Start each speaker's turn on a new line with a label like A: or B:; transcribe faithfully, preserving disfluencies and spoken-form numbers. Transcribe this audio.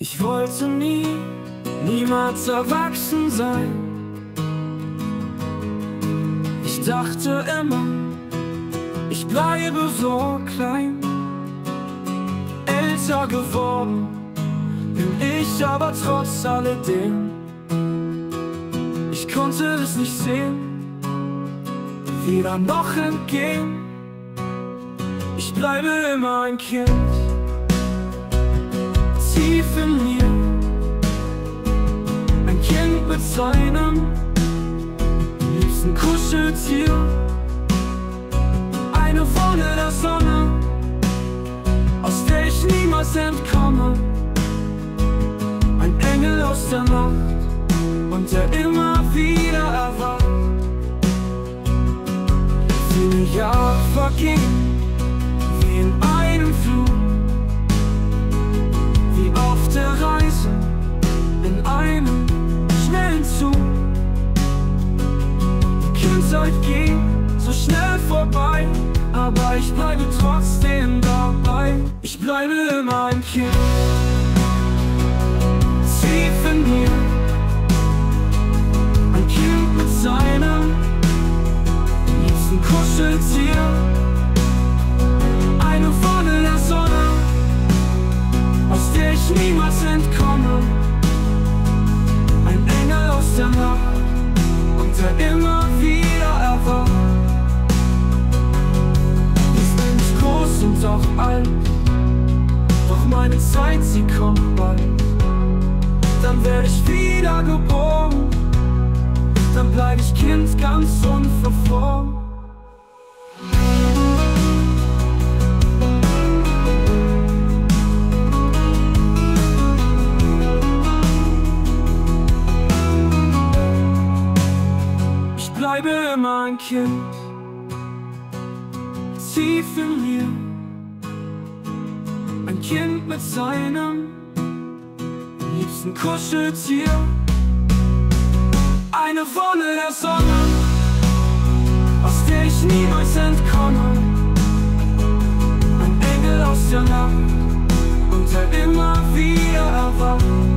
A: Ich wollte nie, niemals erwachsen sein. Ich dachte immer, ich bleibe so klein. Älter geworden bin ich aber trotz alledem. Ich konnte es nicht sehen, wieder noch entgehen. Ich bleibe immer ein Kind, tief in mir. Ein Kind mit seinem liebsten Kuscheltier. Eine Wonne der Sonne, aus der ich niemals entkomme. Ein Engel aus der Nacht und der immer wieder erwacht. Viele Jahre vergingen wie in einem Flug, wie auf der Reise in einem schnellen Zug. Kindheit ging so schnell vorbei, aber ich bleibe trotzdem dabei. Ich bleibe immer ein Kind, tief in mir. Ein Kind mit seinem liebsten Kuscheltier. Eine Wonne der Sonne, aus der ich niemals entkomme. Ein Engel aus der Nacht und der immer wieder erwacht. Jetzt bin ich groß und auch alt, doch meine Zeit, sie kommt bald. Dann werde ich wieder geboren, dann bleib ich Kind ganz unverformt. Ich bleibe immer ein Kind, tief in mir. Ein Kind mit seinem liebsten Kuscheltier. Eine Wonne der Sonne, aus der ich niemals entkomme. Ein Engel aus der Nacht und der immer wieder erwacht.